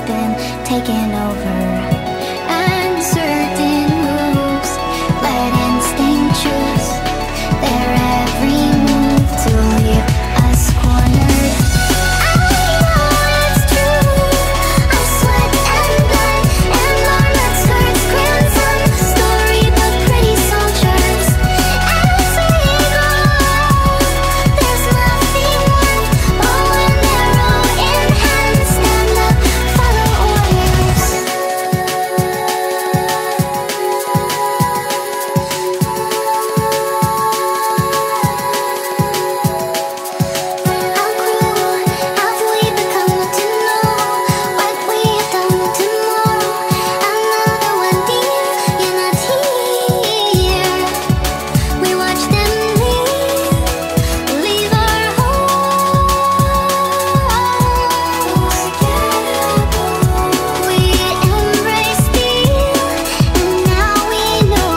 been taken over, and certain moves let instinct choose their every move to leave us cornered. I know it's true. I sweat and blood and armored skirts, crimson storybook pretty soldiers. As we go, there's nothing worth. Bow and arrow in hand, stand up, follow orders. How cruel have we become to know what we have done tomorrow? Another one, dear, you're not here. We watch them leave our homes. We embrace fear, and now we know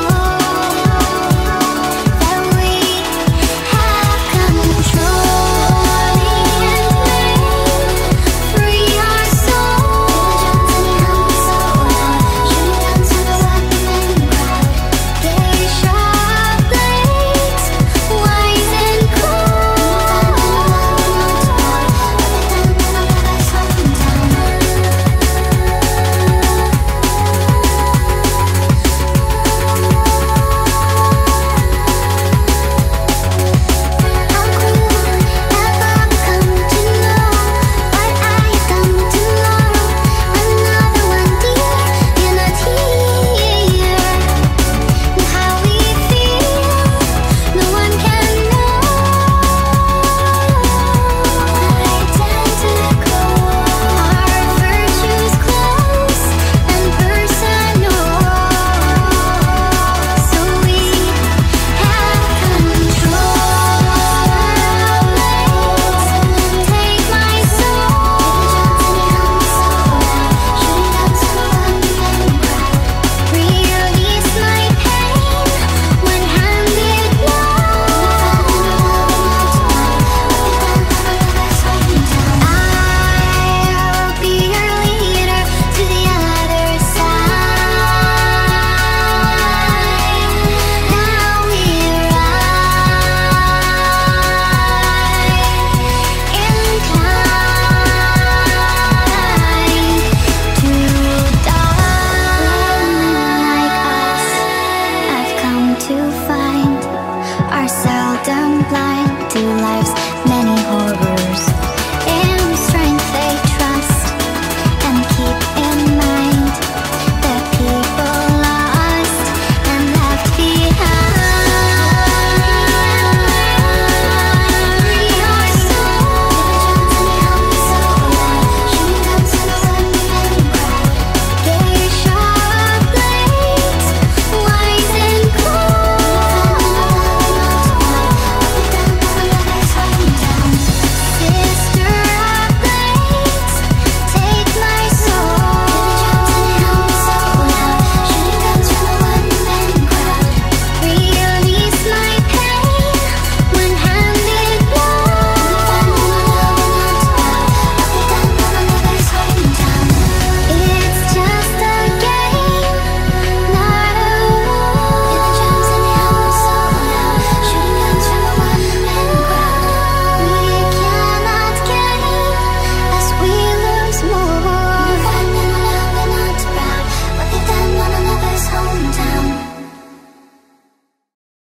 that we have control. Free our souls. Shoot down to the welcoming crowd. They sharp blades, wise and cold. How cruel have I become to know what I have done tomorrow? Another one, dear, you're not here. And how we feel, no one can know. Identical, our virtues close and personal. So we have control. Take my release my pain when handed love. I'll be your leader to the other side. Now we ride, inclined to die. Like us, I've come to find are seldom blind to life's